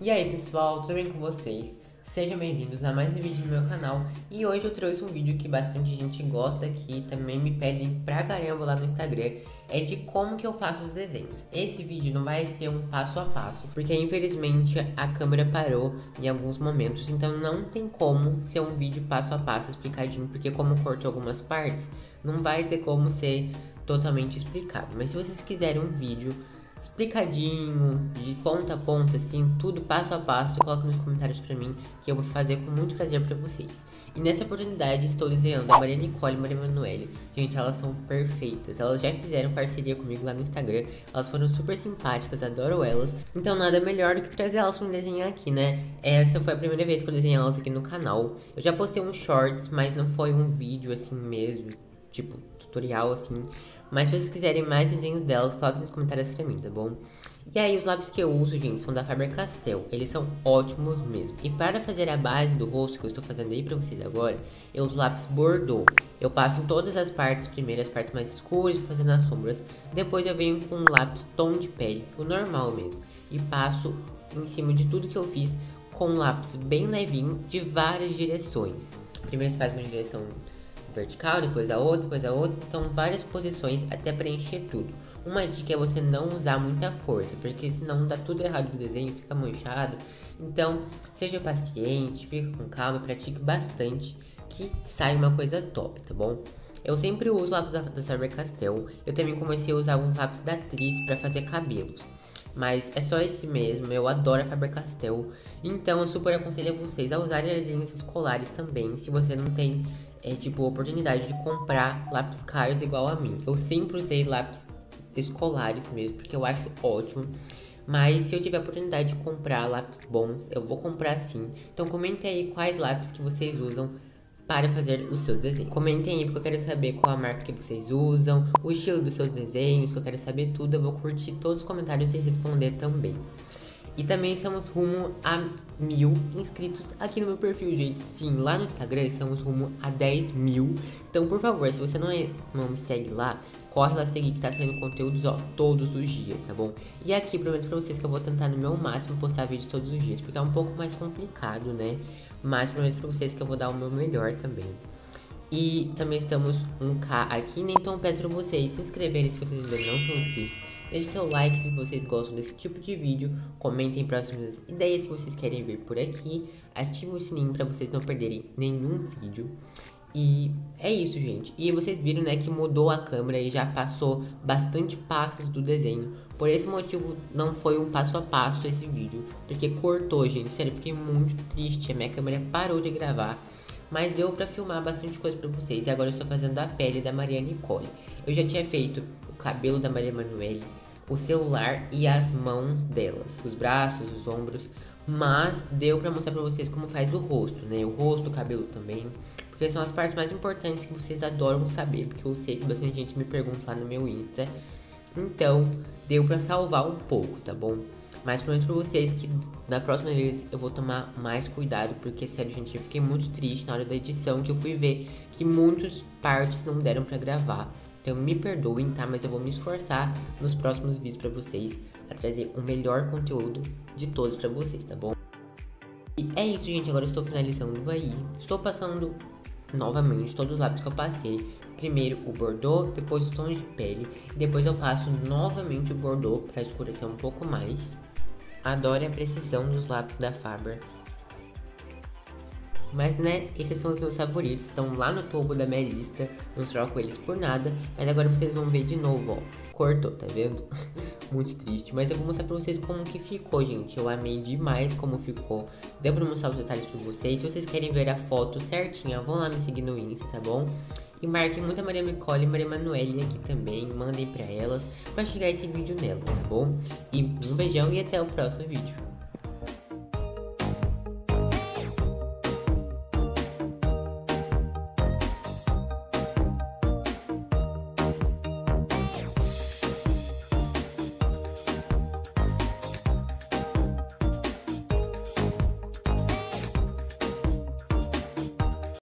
E aí pessoal, tudo bem com vocês? Sejam bem-vindos a mais um vídeo no meu canal. E hoje eu trouxe um vídeo que bastante gente gosta, que também me pedem pra caramba lá no Instagram. É de como que eu faço os desenhos. Esse vídeo não vai ser um passo a passo, porque infelizmente a câmera parou em alguns momentos. Então não tem como ser um vídeo passo a passo explicadinho, porque como cortou algumas partes, não vai ter como ser totalmente explicado. Mas se vocês quiserem um vídeo explicadinho, de ponta a ponta, assim, tudo passo a passo, coloca nos comentários pra mim, que eu vou fazer com muito prazer pra vocês. E nessa oportunidade estou desenhando a Maria Nicole e a Maria Emanuele. Gente, elas são perfeitas, elas já fizeram parceria comigo lá no Instagram, elas foram super simpáticas, adoro elas. Então nada melhor do que trazer elas pra me desenhar aqui, né? Essa foi a primeira vez que eu desenhei elas aqui no canal. Eu já postei uns shorts, mas não foi um vídeo assim mesmo, tipo, tutorial assim. Mas se vocês quiserem mais desenhos delas, coloquem nos comentários pra mim, tá bom? E aí, os lápis que eu uso, gente, são da Faber-Castell. Eles são ótimos mesmo. E para fazer a base do rosto, que eu estou fazendo aí pra vocês agora, eu uso lápis Bordeaux. Eu passo em todas as partes, primeiro as partes mais escuras, vou fazendo as sombras. Depois eu venho com um lápis tom de pele, o normal mesmo. E passo em cima de tudo que eu fiz com um lápis bem levinho, de várias direções. Primeiro você faz uma direção vertical, depois a outra, então várias posições até preencher tudo. Uma dica é você não usar muita força, porque senão dá tudo errado no desenho, fica manchado. Então, seja paciente, fica com calma, pratique bastante, que sai uma coisa top, tá bom? Eu sempre uso lápis da Faber-Castell, eu também comecei a usar alguns lápis da Atriz para fazer cabelos. Mas é só esse mesmo, eu adoro a Faber-Castell. Então eu super aconselho a vocês a usarem desenhos escolares também, se você não tem oportunidade de comprar lápis caros igual a mim. Eu sempre usei lápis escolares mesmo, porque eu acho ótimo. Mas se eu tiver a oportunidade de comprar lápis bons, eu vou comprar sim. Então comentem aí quais lápis que vocês usam para fazer os seus desenhos. Comentem aí porque eu quero saber qual a marca que vocês usam, o estilo dos seus desenhos, que eu quero saber tudo. Eu vou curtir todos os comentários e responder também. E também estamos rumo a 1000 inscritos aqui no meu perfil, gente. Sim, lá no Instagram estamos rumo a 10 mil. Então, por favor, se você não me segue lá, corre lá seguir que tá saindo conteúdos, ó, todos os dias, tá bom? E aqui, prometo pra vocês que eu vou tentar no meu máximo postar vídeos todos os dias, porque é um pouco mais complicado, né? Mas prometo pra vocês que eu vou dar o meu melhor também. E também estamos 1K aqui, né? Então peço pra vocês se inscreverem se vocês ainda não são inscritos. Deixe seu like se vocês gostam desse tipo de vídeo. Comentem próximas ideias que vocês querem ver por aqui. Ativem o sininho pra vocês não perderem nenhum vídeo. E é isso, gente. E vocês viram, né, que mudou a câmera e já passou bastante passos do desenho. Por esse motivo não foi um passo a passo esse vídeo, porque cortou, gente. Sério, eu fiquei muito triste. A minha câmera parou de gravar. Mas deu pra filmar bastante coisa pra vocês. E agora eu estou fazendo a pele da Maria Nicole. Eu já tinha feito o cabelo da Maria Emanuele, o celular e as mãos delas, os braços, os ombros. Mas deu pra mostrar pra vocês como faz o rosto, né? O rosto, o cabelo também. Porque são as partes mais importantes que vocês adoram saber. Porque eu sei que bastante gente me pergunta lá no meu Insta. Então, deu pra salvar um pouco, tá bom? Mas prometo pra vocês que na próxima vez eu vou tomar mais cuidado, porque sério, gente, eu fiquei muito triste na hora da edição, que eu fui ver que muitas partes não deram pra gravar. Então me perdoem, tá? Mas eu vou me esforçar nos próximos vídeos pra vocês a trazer o melhor conteúdo de todos pra vocês, tá bom? E é isso, gente, agora eu estou finalizando aí. Estou passando novamente todos os lápis que eu passei. Primeiro o Bordeaux, depois os tons de pele. Depois eu passo novamente o Bordeaux para escurecer um pouco mais. Adoro a precisão dos lápis da Faber. Mas né, esses são os meus favoritos, estão lá no topo da minha lista, não troco eles por nada. Mas agora vocês vão ver de novo, ó, cortou, tá vendo? Muito triste, mas eu vou mostrar pra vocês como que ficou, gente. Eu amei demais como ficou. Deu pra mostrar os detalhes pra vocês. Se vocês querem ver a foto certinha, vão lá me seguir no Insta, tá bom? E marquem muito a Maria Nicole e Maria Emanuele aqui também. Mandem pra elas pra chegar esse vídeo nelas, tá bom? E um beijão e até o próximo vídeo.